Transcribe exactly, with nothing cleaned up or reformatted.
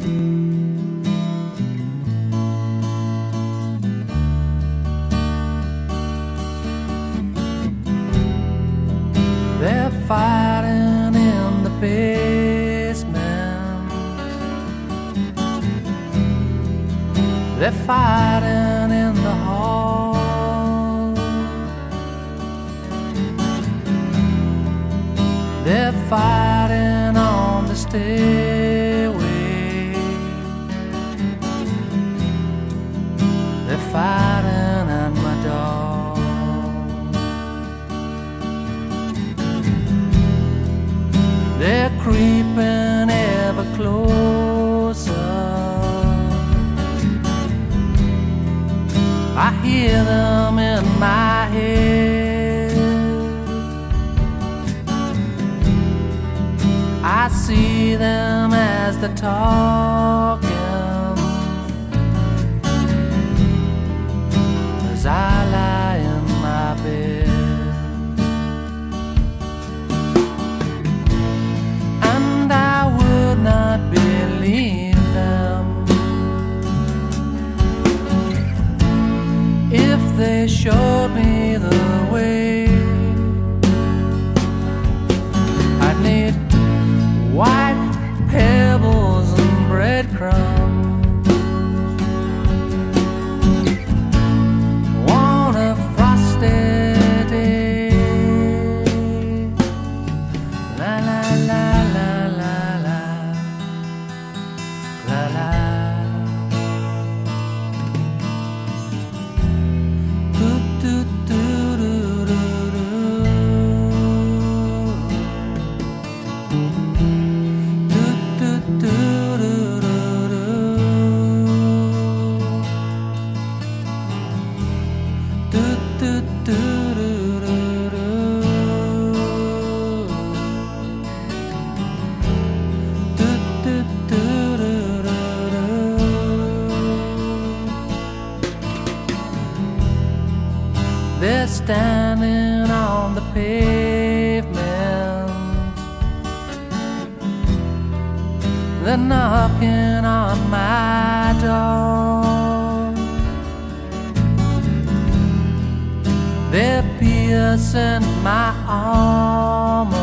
They're fighting in the basement. They're fighting in the hall. They're fighting on the stairway. They're fighting at my door. They're creeping ever closer. I hear them in my head. I see them as they're talking, as I lie in my bed. And I would not believe them if they showed me the way. I'd need white pebbles and breadcrumbs. Want a frosty day. La la la la la la la la. Do do do do do do. Do do do do do do. Do do do do do do. Do do do do do do. They're standing on the pavement. They're knocking on my door. They're piercing my armor.